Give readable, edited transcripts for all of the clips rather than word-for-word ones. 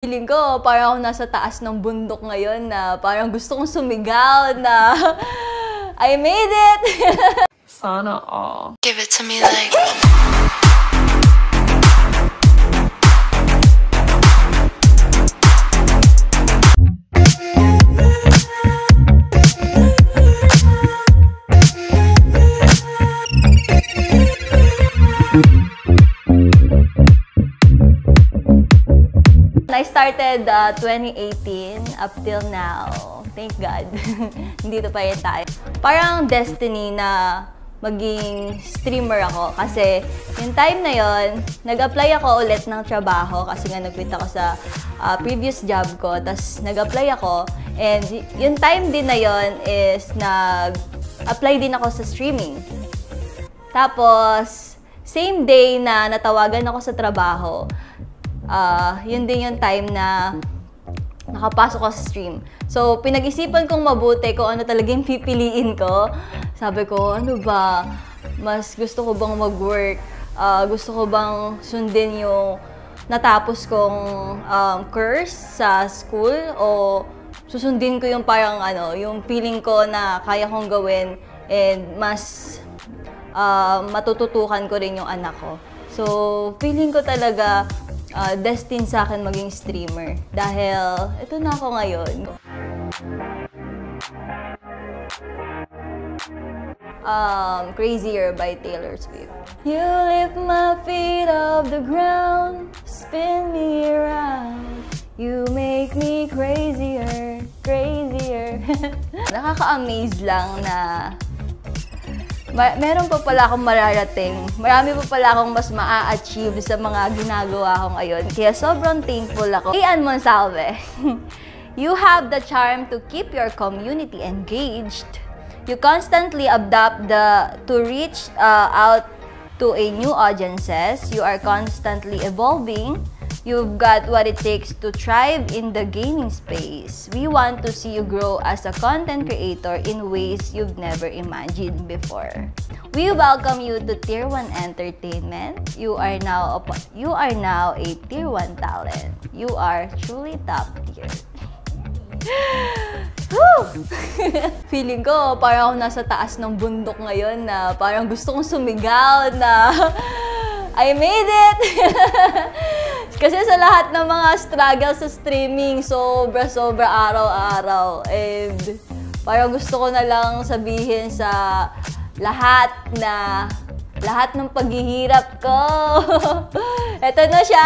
Feeling ko parang ako nasa taas ng bundok ngayon na parang gusto kong sumigaw na I made it! Sana all. Give it to me like... I started 2018 up till now. Thank God. Nandito pa rin tayo. Parang destiny na maging streamer ako. Kasi yung time na yon, nag-apply ako ulit ng trabaho kasi nga nag-quit ako sa previous job ko. Tapos nag-apply ako. And yung time din na yon is nag-apply din ako sa streaming. Tapos, same day na natawagan ako sa trabaho, yun din yung time na nakapasok ako sa stream. So, pinag-isipan kong mabuti kung ano talaga yung pipiliin ko. Sabi ko, ano ba? Mas gusto ko bang mag-work? Gusto ko bang sundin yung natapos kong course sa school? O susundin ko yung parang yung feeling ko na kaya kong gawin and mas matututukan ko rin yung anak ko. So, feeling ko talaga destined sa akin maging streamer. Dahil, ito na ako ngayon. Crazier by Taylor Swift. You lift my feet off the ground, spin me around. You make me crazier, crazier. Nakaka-amaze lang na meron pa pala akong mararating. Marami pa pala akong mas maa-achieve sa mga ginagawa ko ngayon. Kaya sobrang thankful ako. Ian Monsalve, you have the charm to keep your community engaged. You constantly adapt to reach out to a new audiences. You are constantly evolving. You've got what it takes to thrive in the gaming space. We want to see you grow as a content creator in ways you've never imagined before. We welcome you to Tier 1 Entertainment. You are now a Tier 1 talent. You are truly top tier. Feeling ko parang ako nasa taas ng bundok ngayon na parang gusto kong sumigaw na I made it! Kasi sa lahat ng mga struggles sa streaming, sobra-sobra araw-araw. And parang gusto ko na lang sabihin sa lahat ng paghihirap ko. Eto na siya!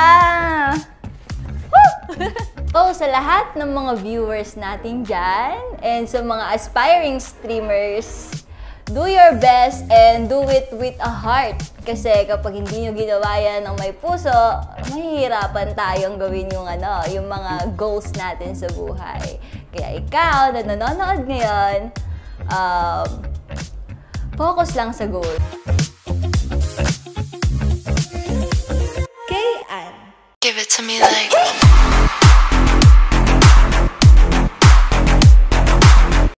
So, sa lahat ng mga viewers natin dyan, and sa mga aspiring streamers, do your best and do it with a heart. Kasi kapag hindi nyo ginawa yan ng may puso, mahihirapan tayong gawin yung mga goals natin sa buhay. Kaya ikaw na nanonood ngayon, focus lang sa goal.